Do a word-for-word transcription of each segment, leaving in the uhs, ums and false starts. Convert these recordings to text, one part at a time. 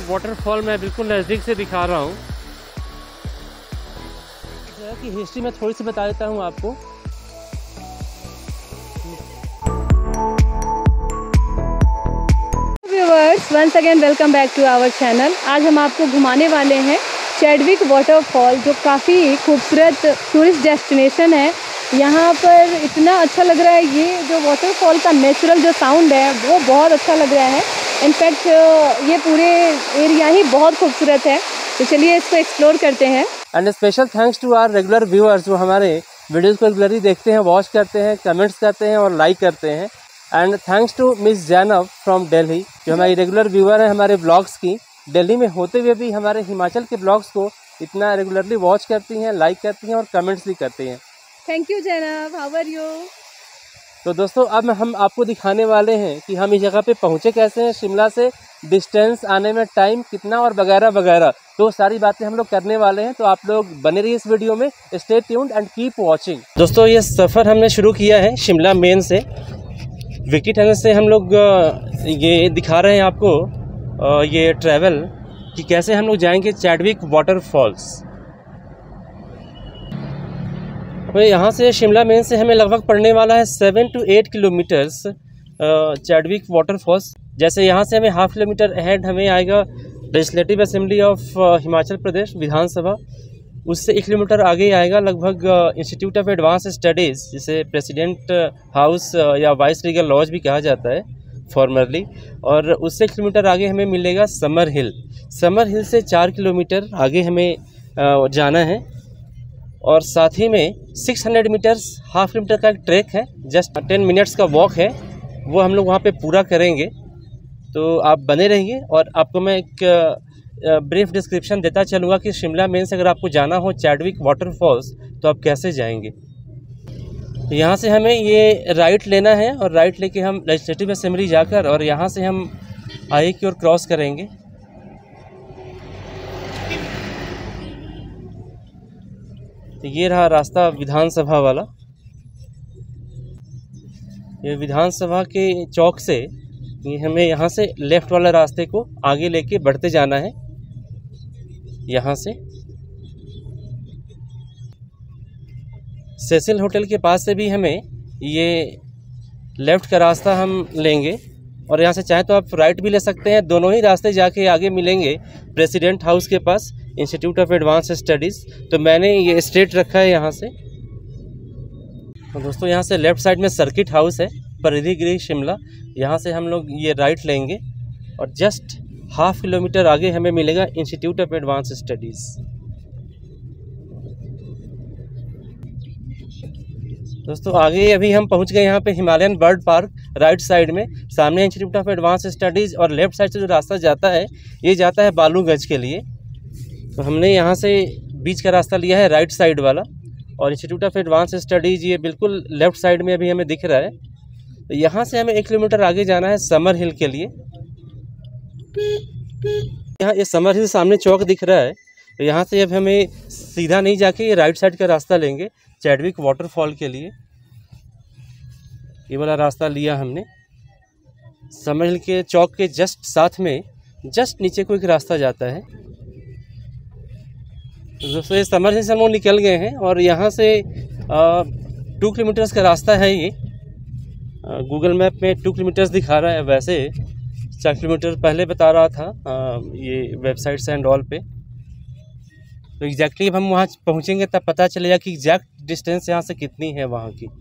Waterfall मैं बिल्कुल नज़दीक से दिखा रहा हूँ। जगह की हिस्ट्री मैं थोड़ी सी बता देता हूँ आपको। Viewers, once again welcome back to our channel. आज हम आपको घुमाने वाले हैं चैडविक वाटरफॉल, जो काफ़ी खूबसूरत टूरिस्ट डेस्टिनेशन है। यहाँ पर इतना अच्छा लग रहा है, ये जो वाटरफॉल का नेचुरल जो साउंड है वो बहुत अच्छा लग रहा है। इनफैक्ट ये पूरे एरिया ही बहुत खूबसूरत है, तो चलिए इसको एक्सप्लोर करते हैं। And special thanks to our regular viewers जो हमारे वीडियोज़ को रेगुलरली देखते हैं, वॉच करते हैं, कमेंट्स करते हैं और लाइक करते हैं। And thanks to miss Zainab from Delhi, जो हमारी रेगुलर व्यूअर है हमारे ब्लॉग्स की। दिल्ली में होते हुए भी हमारे हिमाचल के ब्लॉग्स को इतना रेगुलरली वॉच करती हैं, लाइक करती हैं और कमेंट्स भी करती हैं। Thank you Zainab, how are you? तो दोस्तों अब हम आपको दिखाने वाले हैं कि हम इस जगह पे पहुँचे कैसे हैं, शिमला से डिस्टेंस, आने में टाइम कितना और वगैरह वगैरह। तो सारी बातें हम लोग करने वाले हैं, तो आप लोग बने रहिए इस वीडियो में। Stay tuned and keep watching. दोस्तों ये सफ़र हमने शुरू किया है शिमला मेन से, विकी टनल से हम लोग ये दिखा रहे हैं आपको ये ट्रैवल कि कैसे हम लोग जाएंगे चैडविक वाटरफॉल्स। तो यहाँ से शिमला मेन से हमें लगभग पड़ने वाला है seven to eight kilometres Chadwick waterfalls. जैसे यहाँ से हमें हाफ किलोमीटर अहेड हमें आएगा legislative assembly of Himachal Pradesh विधानसभा। उससे एक किलोमीटर आगे आएगा लगभग इंस्टीट्यूट ऑफ एडवांस स्टडीज़, जिसे प्रेसिडेंट हाउस या वाइस रीगल लॉज भी कहा जाता है फॉर्मरली। और उससे एक किलोमीटर आगे हमें मिलेगा समर हिल। समर हिल से चार किलोमीटर आगे हमें जाना है। और साथ ही में छह सौ मीटर्स, हाफ किलोमीटर का एक ट्रैक है, जस्ट टेन मिनट्स का वॉक है, वो हम लोग वहाँ पे पूरा करेंगे। तो आप बने रहिए और आपको मैं एक ब्रीफ डिस्क्रिप्शन देता चलूँगा कि शिमला मेन से अगर आपको जाना हो चैडविक वाटरफॉल्स तो आप कैसे जाएंगे। तो यहाँ से हमें ये राइट लेना है और राइट लेके हम लेजिस्लेटिव असेंबली जाकर और यहाँ से हम आई की ओर क्रॉस करेंगे। तो ये रहा रास्ता विधानसभा वाला। ये विधानसभा के चौक से ये हमें यहाँ से लेफ़्ट वाला रास्ते को आगे लेके बढ़ते जाना है। यहाँ से सेसिल होटल के पास से भी हमें ये लेफ़्ट का रास्ता हम लेंगे और यहाँ से चाहे तो आप राइट भी ले सकते हैं। दोनों ही रास्ते जाके आगे मिलेंगे प्रेसिडेंट हाउस के पास, इंस्टीट्यूट ऑफ एडवांस स्टडीज़। तो मैंने ये स्ट्रेट रखा है यहाँ से। तो दोस्तों यहाँ से लेफ़्ट साइड में सर्किट हाउस है, परिधि गृह शिमला। यहाँ से हम लोग ये राइट लेंगे और जस्ट हाफ किलोमीटर आगे हमें मिलेगा इंस्टीट्यूट ऑफ एडवांस स्टडीज़। दोस्तों आगे अभी हम पहुँच गए यहाँ पे Himalayan bird park, right side में सामने इंस्टीट्यूट ऑफ एडवांस स्टडीज़। और लेफ़्ट साइड से जो रास्ता जाता है ये जाता है बालूगंज के लिए। तो हमने यहाँ से बीच का रास्ता लिया है राइट साइड वाला, और इंस्टीट्यूट ऑफ एडवांस स्टडीज़ ये बिल्कुल लेफ़्ट साइड में अभी हमें दिख रहा है। तो यहाँ से हमें एक किलोमीटर आगे जाना है समर हिल के लिए। यहाँ ये समर हिल सामने चौक दिख रहा है। तो यहाँ से अब हमें सीधा नहीं जाके ये राइट साइड का रास्ता लेंगे चैडविक वाटरफॉल के लिए। ये वाला रास्ता लिया हमने। समर हिल के चौक के जस्ट साथ में जस्ट नीचे को एक रास्ता जाता है। दोस्तों ये समर हिल से हम लोग निकल गए हैं और यहाँ से टू किलोमीटर्स का रास्ता है। ये गूगल मैप में टू किलोमीटर्स दिखा रहा है, वैसे चार किलोमीटर पहले बता रहा था आ, ये वेबसाइट्स एंड ऑल पे। तो एग्जैक्टली अब हम वहाँ पहुँचेंगे तब पता चलेगा कि एग्जैक्ट डिस्टेंस यहाँ से कितनी है वहाँ की।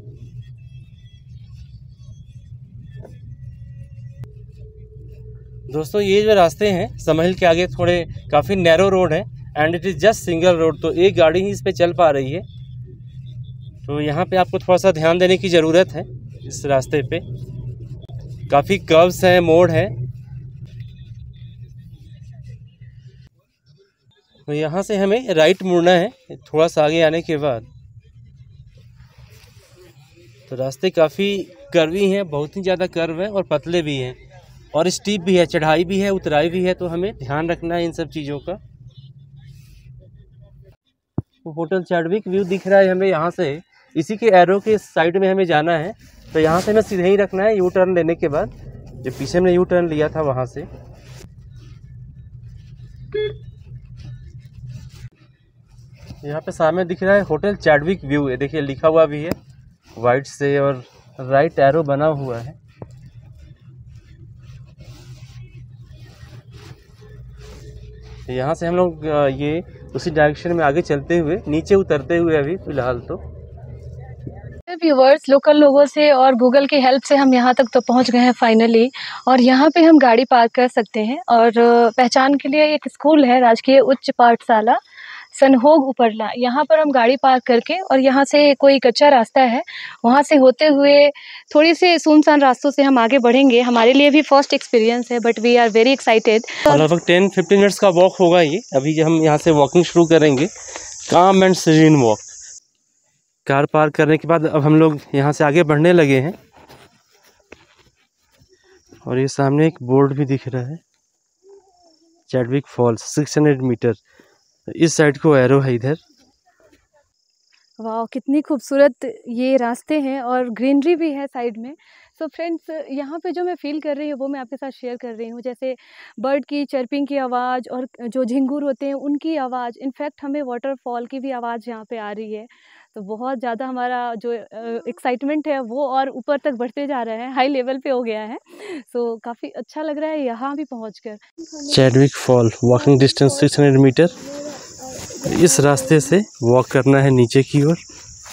दोस्तों ये जो रास्ते हैं समर हिल के आगे थोड़े काफ़ी नैरो रोड है and it is just single road, तो एक गाड़ी ही इस पे चल पा रही है। तो यहाँ पे आपको थोड़ा सा ध्यान देने की ज़रूरत है। इस रास्ते पे काफ़ी कर्व्स हैं, मोड़ है। तो यहाँ से हमें राइट मुड़ना है थोड़ा सा आगे आने के बाद। तो रास्ते काफ़ी कर्वी हैं, बहुत ही ज़्यादा कर्व है और पतले भी हैं और स्टीप भी है, चढ़ाई भी है, उतराई भी है। तो हमें ध्यान रखना है इन सब चीज़ों का। तो होटल चैडविक व्यू दिख रहा है हमें यहाँ से, इसी के एरो के साइड में हमें जाना है। तो यहाँ से हमें सीधे ही रखना है यू टर्न लेने के बाद, जो पीछे में यू टर्न लिया था वहाँ से। यहाँ पे सामने दिख रहा है होटल चैडविक व्यू है, देखिए लिखा हुआ भी है वाइट से और राइट एरो बना हुआ है। यहाँ से हम लोग ये उसी डायरेक्शन में आगे चलते हुए नीचे उतरते हुए अभी फिलहाल तो व्यूवर्स, लोकल लोगों से और गूगल की हेल्प से हम यहाँ तक तो पहुँच गए हैं फाइनली। और यहाँ पे हम गाड़ी पार्क कर सकते हैं। और पहचान के लिए एक स्कूल है, राजकीय उच्च पाठशाला सनहोग उपरला। यहाँ पर हम गाड़ी पार्क करके और यहाँ से कोई कच्चा रास्ता है, वहाँ से होते हुए थोड़ी से सुनसान रास्तों से हम आगे बढ़ेंगे। हमारे लिए भी फर्स्ट एक्सपीरियंस है, but we are very excited. लगभग टेन फिफ्टीन मिनट्स का वॉक होगा ये। अभी हम यहाँ से वॉकिंग शुरू करेंगे, calm and serene walk. Car park करने के बाद अब हम लोग यहाँ से आगे बढ़ने लगे हैं। और ये सामने एक बोर्ड भी दिख रहा है, Chadwick falls six hundred metre. इस साइड को एरो है इधर। वाह, कितनी खूबसूरत ये रास्ते हैं और ग्रीनरी भी है साइड में। सो फ्रेंड्स, यहाँ पे जो मैं फ़ील कर रही हूँ वो मैं आपके साथ शेयर कर रही हूँ। जैसे बर्ड की चर्पिंग की आवाज़ और जो झिंगुर होते हैं उनकी आवाज़, इनफैक्ट हमें वाटरफॉल की भी आवाज़ यहाँ पे आ रही है। तो बहुत ज़्यादा हमारा जो एक्साइटमेंट है वो और ऊपर तक बढ़ते जा रहा है, हाई लेवल पे हो गया है। सो काफ़ी अच्छा लग रहा है यहाँ भी पहुँचकर। Chadwick fall walking distance six hundred metre. इस रास्ते से वॉक करना है नीचे की ओर।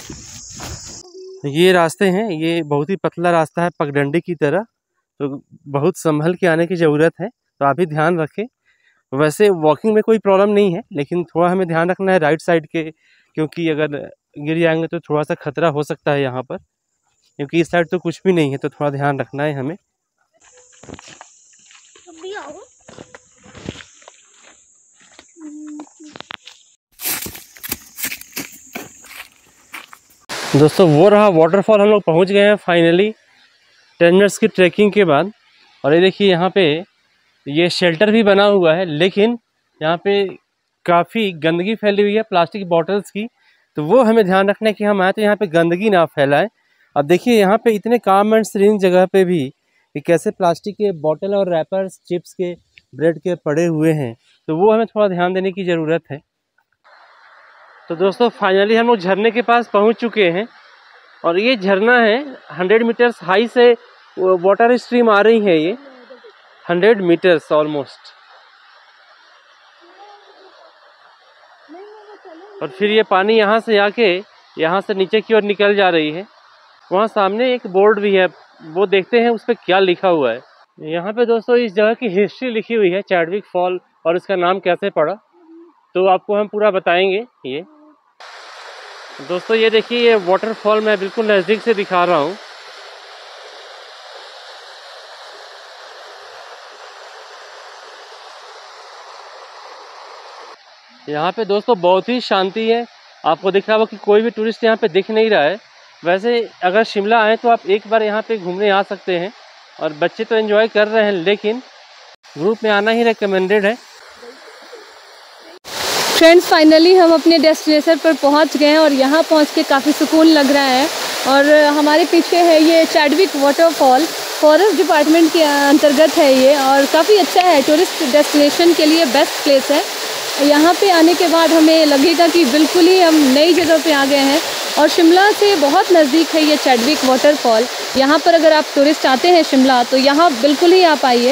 ये रास्ते हैं, ये बहुत ही पतला रास्ता है पगडंडी की तरह, तो बहुत संभल के आने की ज़रूरत है। तो आप भी ध्यान रखें। वैसे वॉकिंग में कोई प्रॉब्लम नहीं है, लेकिन थोड़ा हमें ध्यान रखना है राइट साइड के, क्योंकि अगर गिर जाएंगे तो थोड़ा सा खतरा हो सकता है यहाँ पर, क्योंकि इस साइड तो कुछ भी नहीं है। तो थोड़ा ध्यान रखना है हमें। दोस्तों वो रहा वाटरफॉल। हम लोग पहुँच गए हैं फाइनली टेन मिनट्स की ट्रैकिंग के बाद। और ये देखिए यहाँ पे ये शेल्टर भी बना हुआ है, लेकिन यहाँ पे काफ़ी गंदगी फैली हुई है प्लास्टिक बॉटल्स की। तो वो हमें ध्यान रखना है कि हम आए तो यहाँ पे गंदगी ना फैलाएं। अब देखिए यहाँ पे इतने काम एंड सीरीन जगह पे भी कि कैसे प्लास्टिक के बॉटल और रैपर्स, चिप्स के, ब्रेड के पड़े हुए हैं। तो वो हमें थोड़ा ध्यान देने की ज़रूरत है। तो दोस्तों फाइनली हम लोग झरने के पास पहुँच चुके हैं। और ये झरना है हंड्रेड मीटर्स हाई से वाटर स्ट्रीम आ रही है, ये हंड्रेड मीटर्स ऑलमोस्ट। और फिर ये पानी यहाँ से आके यहाँ से नीचे की ओर निकल जा रही है। वहाँ सामने एक बोर्ड भी है, वो देखते हैं उस पर क्या लिखा हुआ है। यहाँ पे दोस्तों इस जगह की हिस्ट्री लिखी हुई है, चैडविक फॉल, और इसका नाम कैसे पड़ा तो आपको हम पूरा बताएंगे। ये दोस्तों ये देखिए, ये वाटरफॉल मैं बिल्कुल नज़दीक से दिखा रहा हूँ। यहाँ पे दोस्तों बहुत ही शांति है। आपको दिख रहा होगा कि कोई भी टूरिस्ट यहाँ पे दिख नहीं रहा है। वैसे अगर शिमला आए तो आप एक बार यहाँ पे घूमने आ सकते हैं। और बच्चे तो एंजॉय कर रहे हैं, लेकिन ग्रुप में आना ही रिकमेंडेड है। फ्रेंड्स, फाइनली हम अपने डेस्टिनेशन पर पहुंच गए हैं और यहाँ पहुंच के काफ़ी सुकून लग रहा है। और हमारे पीछे है ये चैडविक वाटरफॉल, फॉरेस्ट डिपार्टमेंट के अंतर्गत है ये, और काफ़ी अच्छा है, टूरिस्ट डेस्टिनेशन के लिए बेस्ट प्लेस है। यहाँ पे आने के बाद हमें लगेगा कि बिल्कुल ही हम नई जगह पे आ गए हैं। और शिमला से बहुत नज़दीक है ये चैडविक वाटरफॉल। यहाँ पर अगर आप टूरिस्ट आते हैं शिमला तो यहाँ बिल्कुल ही आप आइए।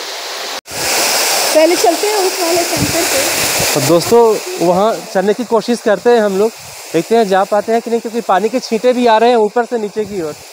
पहले चलते हैं उस वाले सेंटर पे। तो दोस्तों वहाँ चलने की कोशिश करते हैं हम लोग, देखते हैं जा पाते हैं कि नहीं, क्योंकि पानी के छींटे भी आ रहे हैं ऊपर से नीचे की ओर।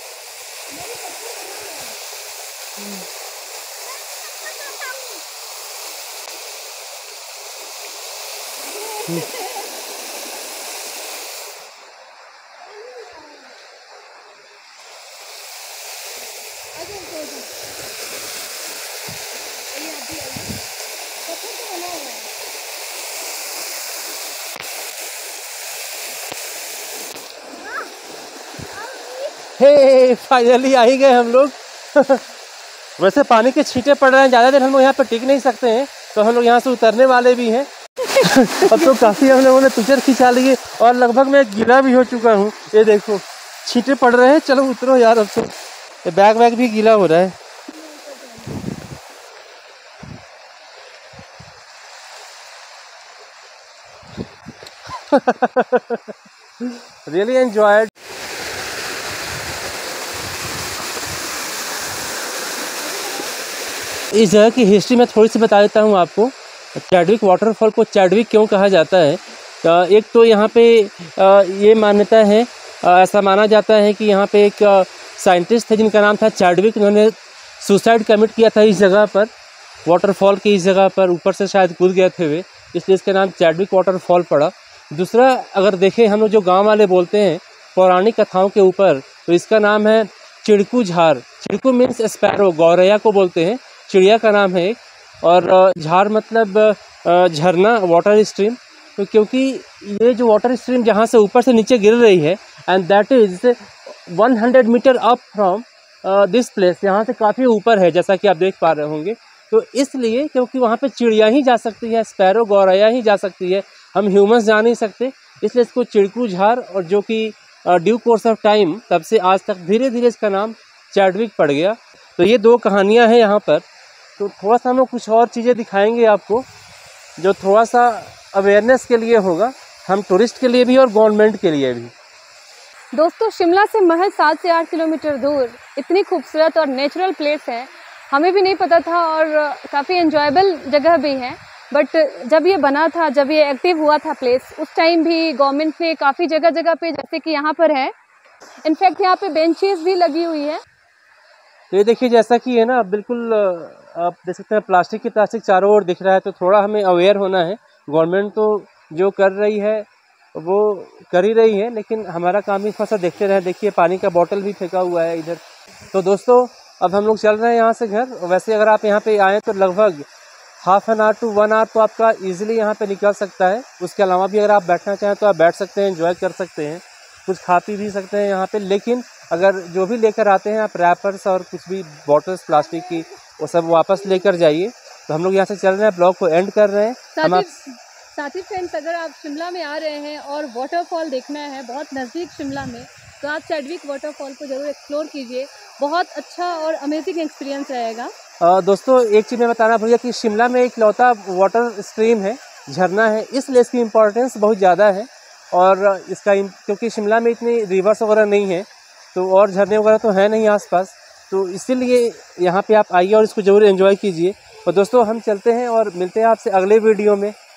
हे फाइनली आ ही गए हम लोग। वैसे पानी के छींटे पड़ रहे हैं, ज़्यादा देर हम लोग यहाँ पर टिक नहीं सकते हैं, तो हम लोग यहाँ से उतरने वाले भी हैं। अब तो काफ़ी हम लोगों ने पिक्चर खिंचा लिए और लगभग मैं गीला भी हो चुका हूँ। ये देखो छींटे पड़ रहे हैं। चलो उतरो यार, अब तो ये बैग वैग भी गीला हो रहा है। Really enjoyed. इस जगह की हिस्ट्री में थोड़ी सी बता देता हूँ आपको। चैडविक वाटरफॉल को चैडविक क्यों कहा जाता है? एक तो यहाँ पे ये मान्यता है, ऐसा माना जाता है कि यहाँ पे एक साइंटिस्ट थे जिनका नाम था चैडविक। उन्होंने सुसाइड कमिट किया था इस जगह पर, वाटरफॉल की इस जगह पर, ऊपर से शायद कूद गए थे वे, इसलिए इसका नाम चैडविक वाटरफॉल पड़ा। दूसरा, अगर देखें हम लोग जो गांव वाले बोलते हैं पौराणिक कथाओं के ऊपर, तो इसका नाम है चिड़कू झार। चिड़कू मीन्स स्पैरो, गौरैया को बोलते हैं, चिड़िया का नाम है एक। और झार मतलब झरना, वाटर स्ट्रीम। तो क्योंकि ये जो वाटर स्ट्रीम जहाँ से ऊपर से नीचे गिर रही है, and that is one hundred metre up from this place, यहाँ से काफ़ी ऊपर है जैसा कि आप देख पा रहे होंगे। तो इसलिए क्योंकि वहाँ पे चिड़िया ही जा सकती है, स्पैरो, गौरैया ही जा सकती है, हम ह्यूमंस जा नहीं सकते, इसलिए इसको चिड़कू झार, और जो कि ड्यू कोर्स ऑफ टाइम तब से आज तक धीरे धीरे इसका नाम चैडविक पड़ गया। तो ये दो कहानियाँ हैं यहाँ पर। तो थोड़ा सा हम लोग कुछ और चीज़ें दिखाएंगे आपको, जो थोड़ा सा अवेयरनेस के लिए होगा, हम टूरिस्ट के लिए भी और गवर्नमेंट के लिए भी। दोस्तों, शिमला से महज सात से आठ किलोमीटर दूर इतनी खूबसूरत और नेचुरल प्लेस है, हमें भी नहीं पता था, और काफ़ी एंजॉयबल जगह भी है। बट जब ये बना था, जब ये एक्टिव हुआ था प्लेस, उस टाइम भी गवर्नमेंट ने काफ़ी जगह जगह पे, जैसे कि यहाँ पर है, इनफैक्ट यहाँ पे बेंचेस भी लगी हुई है। तो ये देखिए, जैसा कि है ना, बिल्कुल आप देख सकते हैं प्लास्टिक की प्लास्टिक चारों ओर दिख रहा है। तो थोड़ा हमें अवेयर होना है। गवर्नमेंट तो जो कर रही है वो कर ही रही है, लेकिन हमारा काम ही थोड़ा सा देखते रहे। देखिए, पानी का बोतल भी फेंका हुआ है इधर। तो दोस्तों, अब हम लोग चल रहे हैं यहाँ से घर। वैसे अगर आप यहाँ पे आएँ तो लगभग half an hour to one hour तो आपका इजीली यहाँ पे निकल सकता है। उसके अलावा भी अगर आप बैठना चाहें तो आप बैठ सकते हैं, एंजॉय कर सकते हैं, कुछ खा पी भी सकते हैं यहाँ पे। लेकिन अगर जो भी लेकर आते हैं आप रैपर्स और कुछ भी बॉटल्स प्लास्टिक की, वो सब वापस लेकर जाइए। तो हम लोग यहाँ से चल रहे हैं, ब्लॉग को एंड कर रहे हैं हम। साथी फ्रेंड्स, अगर आप शिमला में आ रहे हैं और वाटरफॉल देखना है बहुत नज़दीक शिमला में, तो आप चैडविक वाटरफॉल को ज़रूर एक्सप्लोर कीजिए। बहुत अच्छा और अमेजिंग एक्सपीरियंस रहेगा। आ, दोस्तों, एक चीज़ मैं बताना भूलिया कि शिमला में एक लौता वाटर स्ट्रीम है, झरना है, इसलिए इसकी इम्पोर्टेंस बहुत ज़्यादा है। और इसका क्योंकि शिमला में इतनी रिवर्स वगैरह नहीं है, तो और झरने वगैरह तो है नहीं आसपास, तो इसीलिए यहाँ पे आप आइए और इसको ज़रूर एंजॉय कीजिए। और दोस्तों, हम चलते हैं और मिलते हैं आपसे अगले वीडियो में।